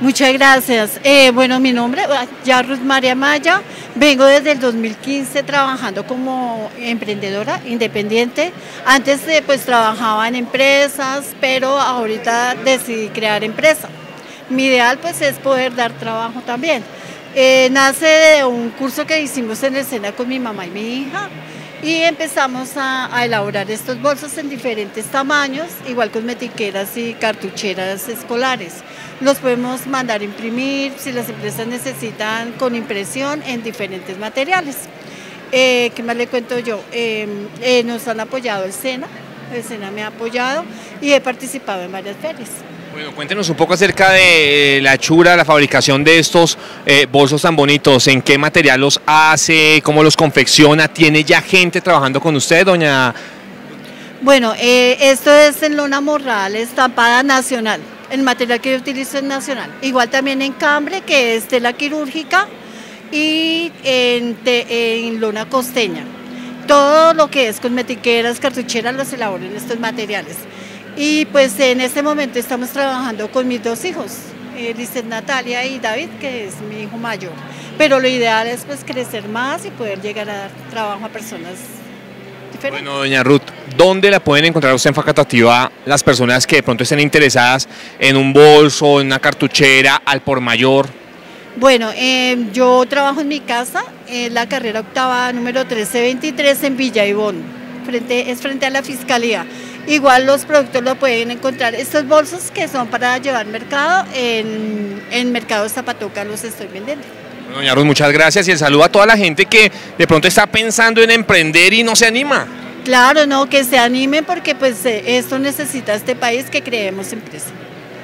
Muchas gracias. Bueno, mi nombre es Ruth María Maya. Vengo desde el 2015 trabajando como emprendedora independiente. Antes pues trabajaba en empresas, pero ahorita decidí crear empresa. Mi ideal pues es poder dar trabajo también. Nace de un curso que hicimos en el SENA con mi mamá y mi hija y empezamos a elaborar estos bolsos en diferentes tamaños, igual cosmetiqueras y cartucheras escolares. Los podemos mandar a imprimir si las empresas necesitan con impresión en diferentes materiales. ¿Qué más le cuento yo? Nos han apoyado el SENA me ha apoyado y he participado en varias ferias. Bueno, cuéntenos un poco acerca de la hechura, la fabricación de estos bolsos tan bonitos. ¿En qué material los hace? ¿Cómo los confecciona? ¿Tiene ya gente trabajando con usted, doña? Bueno, esto es en lona morral, estampada nacional. El material que yo utilizo es nacional. Igual también en cambre, que es tela quirúrgica, y en lona costeña. Todo lo que es cosmetiqueras, cartucheras, los elaboro en estos materiales. Y pues en este momento estamos trabajando con mis dos hijos, Lizeth Natalia y David, que es mi hijo mayor. Pero lo ideal es pues crecer más y poder llegar a dar trabajo a personas diferentes. Bueno, doña Ruth, ¿dónde la pueden encontrar usted en Facatativá las personas que de pronto estén interesadas en un bolso, en una cartuchera, al por mayor? Bueno, yo trabajo en mi casa, en la carrera octava número 1323 en Villa Ivón, frente a la Fiscalía. Igual los productos lo pueden encontrar, estos bolsos que son para llevar mercado, en Mercado Zapatoca los estoy vendiendo. Bueno, doña Ruth, muchas gracias y el saludo a toda la gente que de pronto está pensando en emprender y no se anima. Claro, no, que se animen porque pues esto necesita este país que creemos empresa.